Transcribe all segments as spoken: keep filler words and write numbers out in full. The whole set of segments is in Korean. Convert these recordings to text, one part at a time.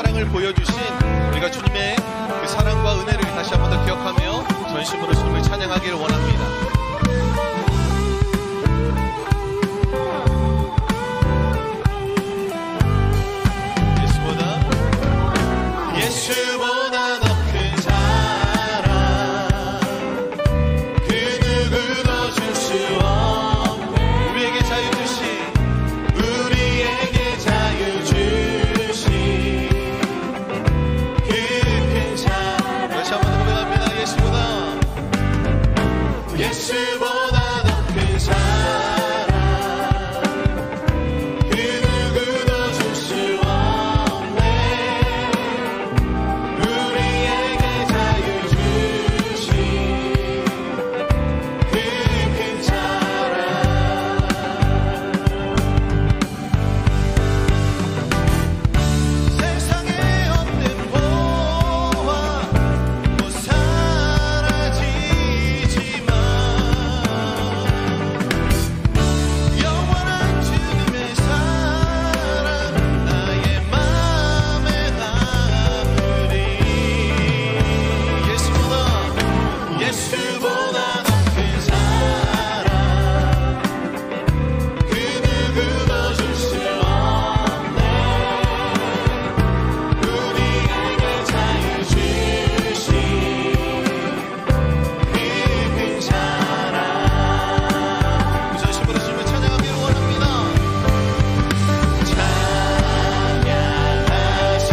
사랑을 보여주신 우리가 주님의 그 사랑과 은혜를 다시 한 번 더 기억하며 전심으로 주님을 찬양하기를 원합니다. 예수보다 더 큰 사랑 그 누구도 줄 수 없네. 우리에게 자유 주신 우리에게 자유 주신 그 큰 사랑. 다시 한번 고백합니다. 예수보다 예수보다 더 큰 사랑 그 누구도 줄 수 없네. 우리에게 자유 주신 그 큰 사랑. 세상에 없는 보화 못 사라지지만 영원한 주님의 사랑 나의 맘에 남으리. 예수보다 예수보다 더 큰 사랑 그 누구도 줄 수 없네. 우리에게 자유 주신 그 큰 사랑. 전심으로 주님을 찬양하기를 원합니다. 찬양하세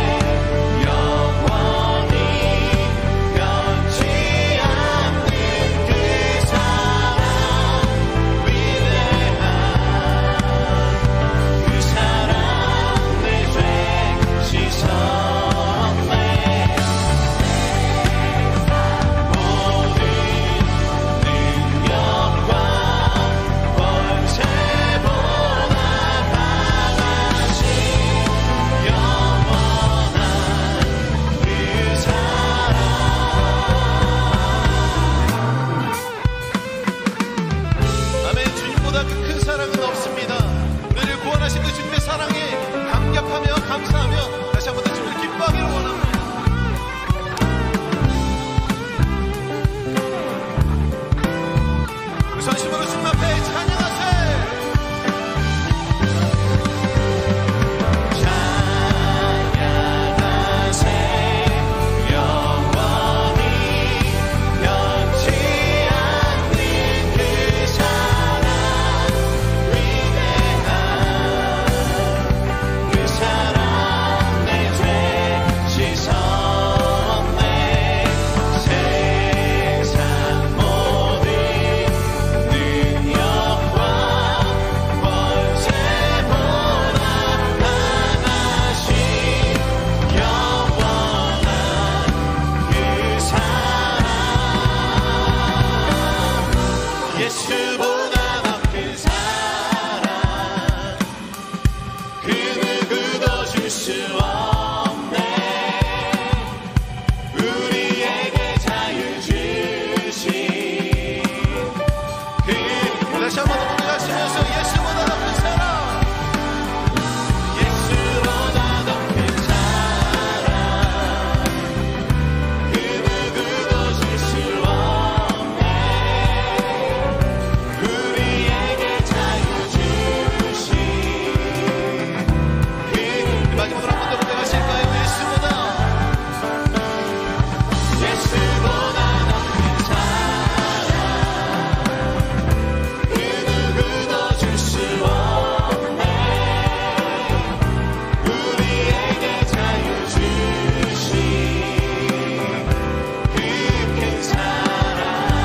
영원히 변치 않는 그 사랑 위대한 그 사랑 내 죄 씻었네. 모든 능력과 권세보다 강하신 영원한 그 사랑. 아멘. 주님보다 그 큰 사랑은 없습니다. 우리를 구원하신 그 주님의 사랑에 감격하며 감사하며 다시 한번 더 주님을 기뻐하기를 원합니다. 우리 전심으로 주님 앞에 찬양하세. 찬양하세 영원히 변치 않는 그 사랑 위대한 그 사랑 내 죄 씻었네. 세상 모든 능력과 권세보다 강하신 영원한 그 사랑. 예수보다 더 큰 사랑 그 누구도 줄 수 없네. 우리에게 자유 주신 그. 다시 한번 더 고백하시면서 예수보다 더 큰 사랑 예수보다 더 큰 사랑 그 누구도 줄 수 없네. 우리에게 자유 주신 그. 마지막으로 한 번 더 고백하실까요? 예수보다 예수보다 더 큰 사랑 그 누구도 줄 수 없네. 우리에게 자유 주신 그 큰 사랑.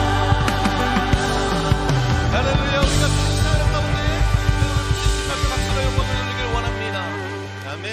할렐루야. 우리가 큰 사랑 가운데 주님 앞에 박수로 영광을 돌리기를 원합니다. 아멘.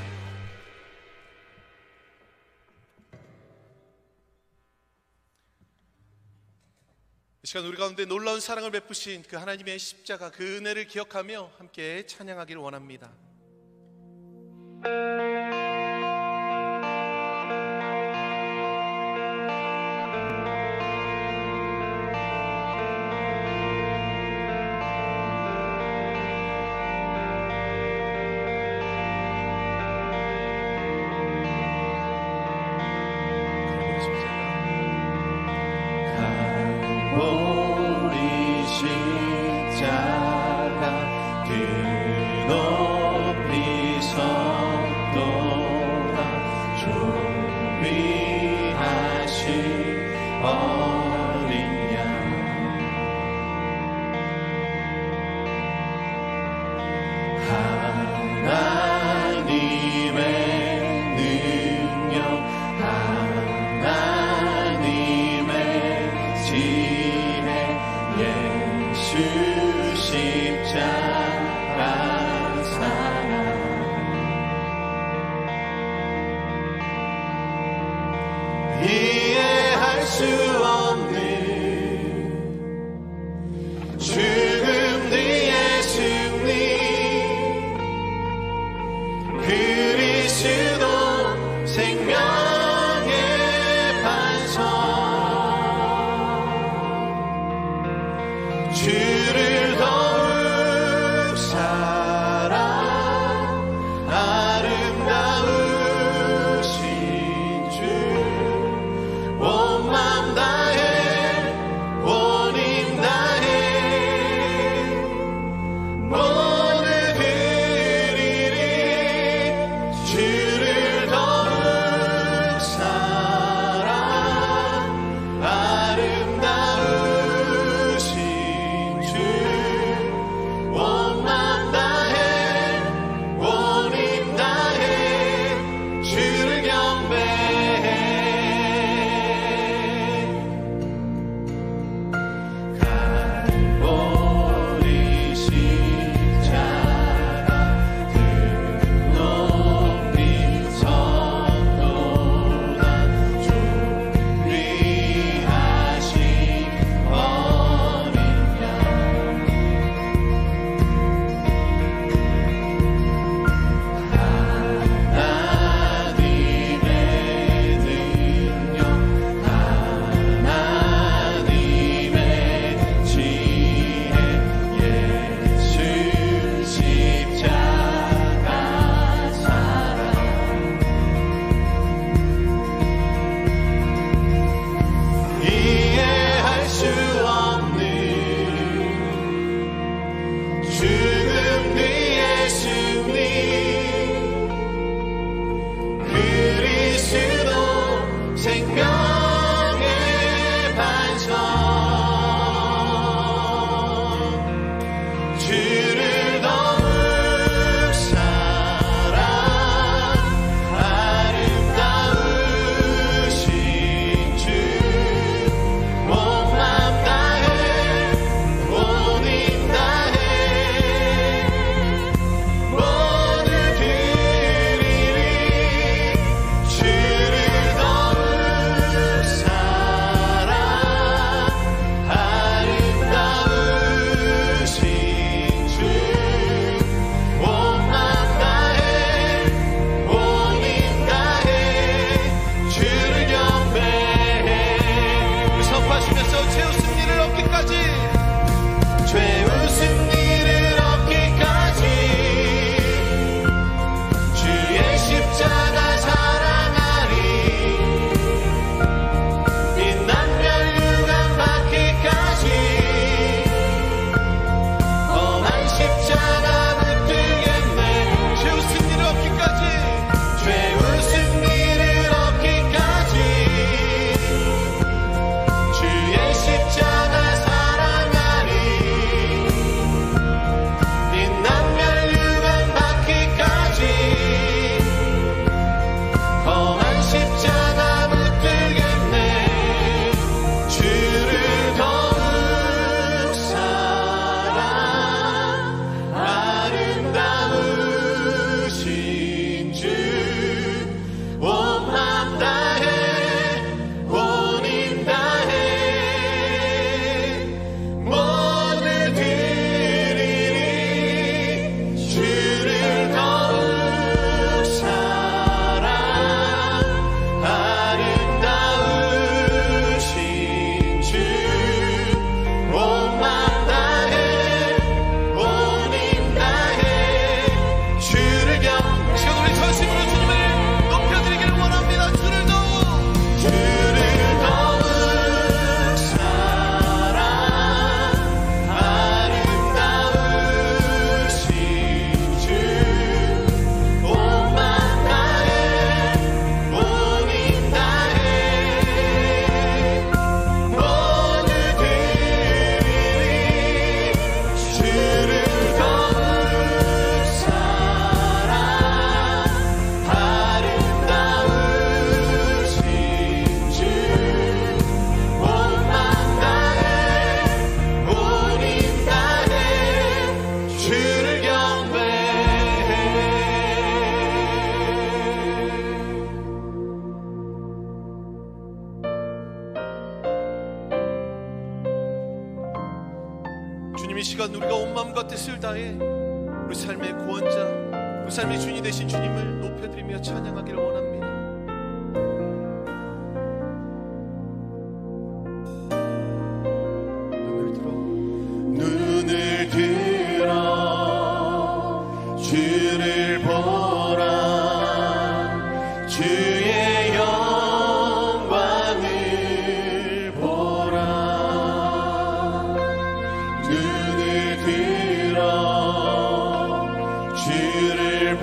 이 시간 우리 가운데 놀라운 사랑을 베푸신 그 하나님의 십자가 그 은혜를 기억하며 함께 찬양하기를 원합니다. 주 십자가 사랑 이해할 수 없는 죽음 뒤의 승리 그리스도 생명의 반석 주를 더욱 사랑 아름다우신 주 온 맘 다해 온 힘 다해 모두 드리리 주를 더욱 사랑 아름다우신 주 주님 이 시간 우리가 온 마음과 뜻을 다해 우리 삶의 구원자, 우리 삶의 주인이 되신 주님을 높여드리며 찬양하기를 원합니다. 눈을 들어 눈을 들어 주를 보라. 주의 영광을 보라. 눈을 들어 주를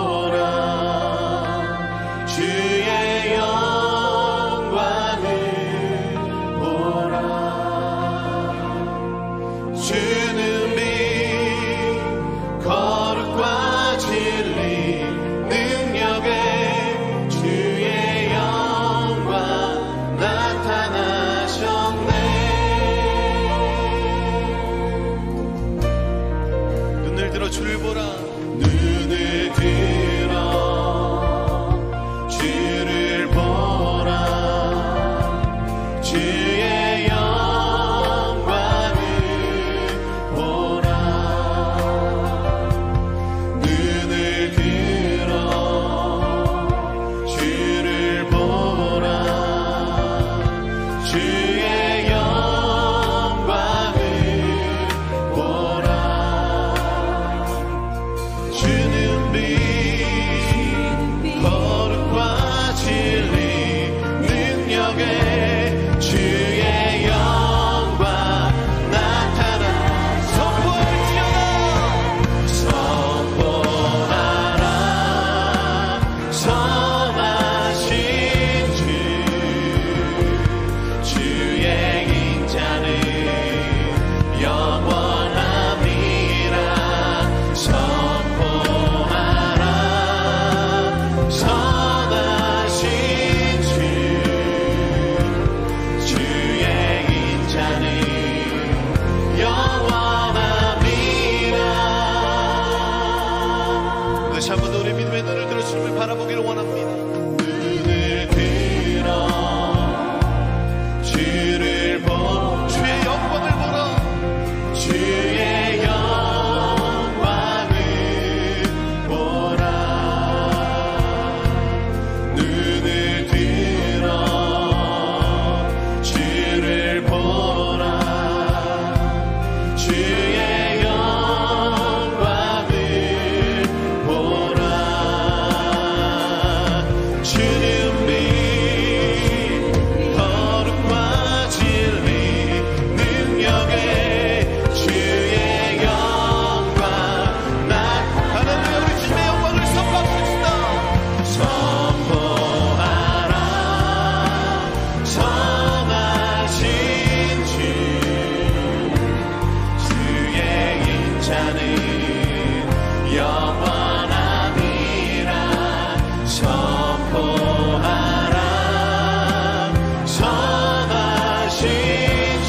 보라. 주의 영광을 보라. 주는 빛 거룩과 진리 능력에 주의 영광 나타나셨네. 눈을 들어 주를 보라. 눈을 들어 주를 보라. 주의 영광을 보라. 눈을 들어 주를 보라. 주의 영광을 보라. 주는 빛 거룩과 진리 능력에 주의 영광 나타나. 선포할지어다. 선포하라. 선하신 주 주의 인자는 영원함이라. 선포하라. 선하신 주 주의 인자는 영원함이라. 다시 한 번 더 우리 믿음의 눈을 들어 주님을 바라보기를 원합니다. 눈을 들어 주를 보라. 주의 영광을 보라. 주의 영광을 보라. 눈을 들어 주를 보라. 주의 영광을 보라. 주는 빛 거룩과 진리 능력에 주의 영광 나타나며 우리 주님의 영광을 선포합시다. 선포하라. 선하신 주 주의 인자는 영원함이라. 선포하라. 선하신 주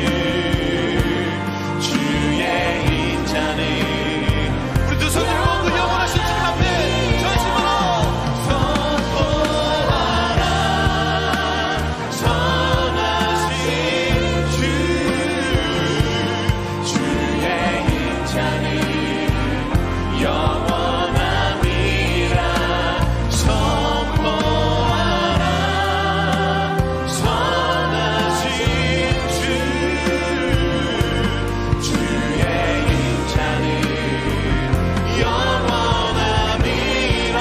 주의 인자는 우리 두 손 들고 그 영원하신 주님 앞에 전심으로 선포하라. 선하신 주 주의 인자는 영원함이라. 선포하라. 선하신 주 주의 인자는 영원함이라.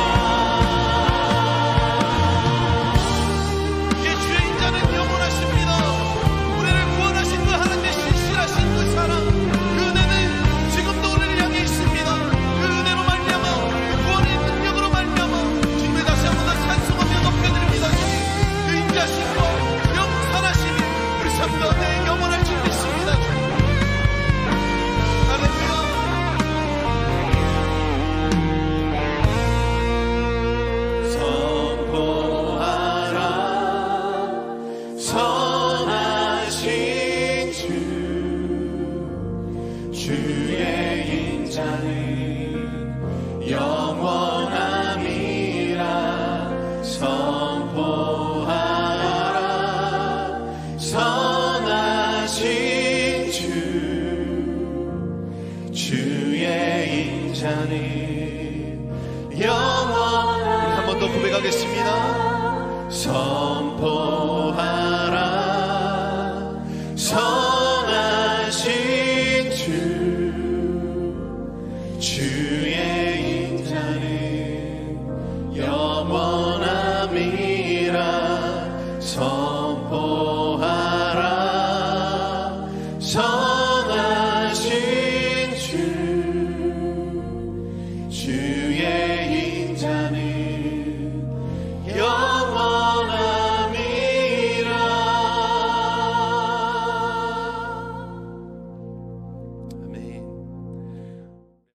이 주의 인자는 영원하십니다. 우리를 구원하신 그 하나님의 신실하신 그 사랑, 그 은혜는 지금도 우리를 향해 있습니다. 그 은혜로 말미암아, 구원의 능력으로 말미암아 주님을 다시 한 번 더 찬송하며 높여드립니다. 그 인자심과 영선하심이 우리 삶 가운데 영원할 줄 믿습니다. 주님. 할렐루야. 선포하라. 선하신 주 주의 인자는 영원함이라. 선포하라. 선하신 주 자니 영원한. 우리 한 번 더 고백하겠습니다. 성